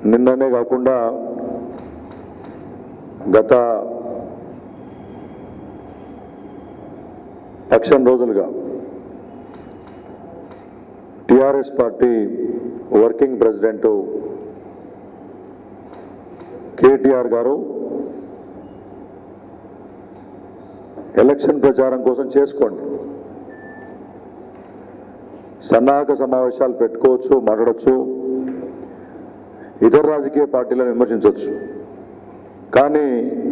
నిన్ననే కాకుండా గత పక్షం రోజులుగా TRS party working president KTR garu election ప్రచారం కోసం చేసుకోండి, సన్నాహక సమావేశాలు పెట్టుకోవచ్చు, మాట్లాడచ్చు, ఇతర రాజకీయ పార్టీలను విమర్శించవచ్చు. కానీ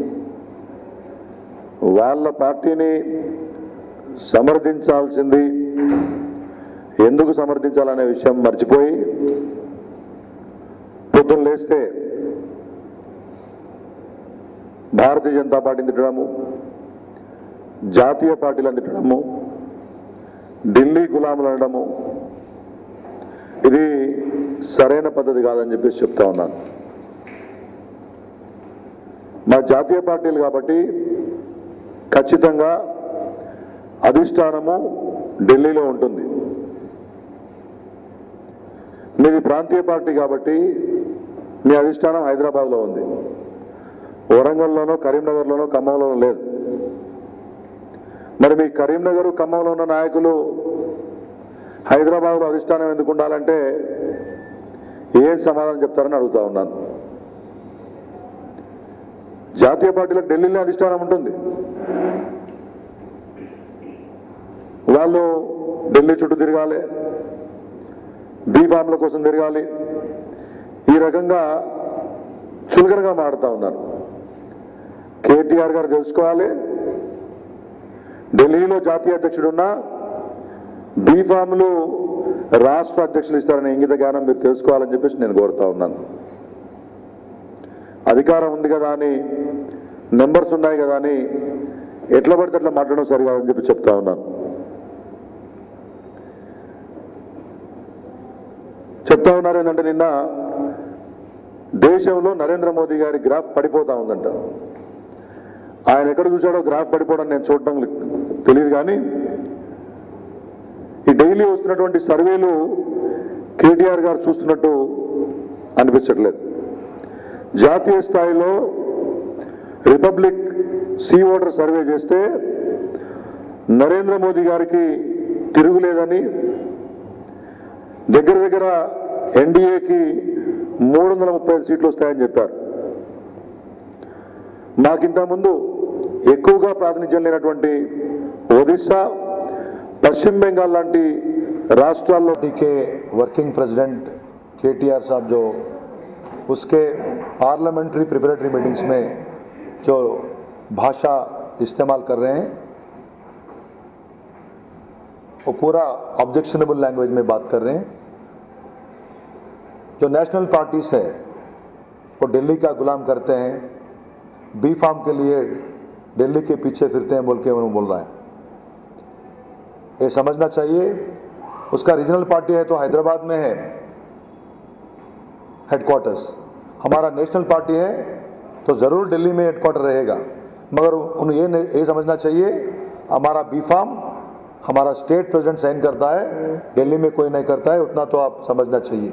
వాళ్ళ పార్టీని సమర్థించాల్సింది ఎందుకు సమర్థించాలనే విషయం మర్చిపోయి పొద్దున్న లేస్తే భారతీయ జనతా పార్టీని తిట్టడము, జాతీయ పార్టీలను తిట్టడము, ఢిల్లీ గులాములు అనడము, ఇది సరైన పద్ధతి కాదని చెప్పేసి చెప్తా ఉన్నాను. మా జాతీయ పార్టీలు కాబట్టి ఖచ్చితంగా అధిష్టానము ఢిల్లీలో ఉంటుంది. మీది ప్రాంతీయ పార్టీ కాబట్టి మీ అధిష్టానం హైదరాబాద్లో ఉంది, వరంగల్లోనో కరీంనగర్లోనో ఖమ్మంలోనో లేదు. మరి మీ కరీంనగర్ ఖమ్మంలో ఉన్న నాయకులు హైదరాబాద్లో అధిష్టానం ఎందుకు ఉండాలంటే ఏం సమాధానం చెప్తారని అడుగుతా ఉన్నాను. జాతీయ పార్టీలకు ఢిల్లీలో అధిష్టానం ఉంటుంది, వాళ్ళు ఢిల్లీ చుట్టూ తిరగాలి, బీఫామ్ల కోసం తిరగాలి, ఈ రకంగా చులకనగా మాడుతూ ఉన్నారు. కేటీఆర్ గారు తెలుసుకోవాలి, ఢిల్లీలో జాతీయ అధ్యక్షుడున్నా బీఫామ్లు రాష్ట్ర అధ్యక్షులు ఇస్తారనే ఇంగిత జ్ఞానం మీరు తెలుసుకోవాలని చెప్పేసి నేను కోరుతా ఉన్నాను. అధికారం ఉంది కదా అని, నెంబర్స్ ఉన్నాయి కదా అని ఎట్లా పడితే అట్లా మాట్లాడడం సరికాదని చెప్పి చెప్తా ఉన్నాను. చెప్తా ఉన్నారు ఏంటంటే, నిన్న దేశంలో నరేంద్ర మోదీ గారి గ్రాఫ్ పడిపోతా ఉందంట. ఆయన ఎక్కడ చూశాడో గ్రాఫ్ పడిపోవడం నేను చూడటం తెలియదు, కానీ ఈ డైలీ వస్తున్నటువంటి సర్వేలు కేటీఆర్ గారు చూస్తున్నట్టు అనిపించట్లేదు. జాతీయ స్థాయిలో రిపబ్లిక్ సీ ఓటర్ సర్వే చేస్తే నరేంద్ర మోదీ గారికి తిరుగులేదని, దగ్గర దగ్గర ఎన్డీఏకి 335 సీట్లు వస్తాయని చెప్పారు. మాకింత ముందు ఎక్కువగా ప్రాతినిధ్యం లేనటువంటి ఒడిశా, పశ్చిమ బెంగాల్ లాంటి రాష్ట్రాల్లో के वर्किंग प्रेसिडेंट केटीआर साहब जो उसके पार्लियामेंट्री प्रिपरेटरी मीटिंग्स में जो भाषा इस्तेमाल कर रहे हैं वो पूरा ऑब्जेक्शनेबल लैंग्वेज में बात कर रहे हैं. जो नेशनल पार्टीज है वो दिल्ली का गुलाम करते हैं, बी फार्म के लिए दिल्ली के पीछे फिरते हैं बोल के उन्होंने बोल रहा है. ये समझना चाहिए. उसका रीजनल पार्टी है तो हैदराबाद में है हेडक्वार्टर्स, हमारा नेशनल पार्टी है तो ज़रूर दिल्ली में हेडक्वार्टर रहेगा. मगर उन्हें ये समझना चाहिए हमारा बी फार्म हमारा स्टेट प्रेसिडेंट साइन करता है, दिल्ली में कोई नहीं करता है, उतना तो आप समझना चाहिए.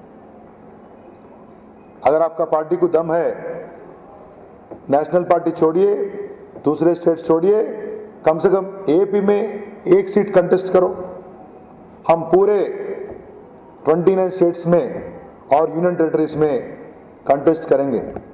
अगर आपका पार्टी को दम है, नेशनल पार्टी छोड़िए, दूसरे स्टेट छोड़िए, कम से कम एपी में एक सीट कंटेस्ट करो. हम पूरे 29 स्टेट्स में और यूनियन टेरिटरीज में कंटेस्ट करेंगे.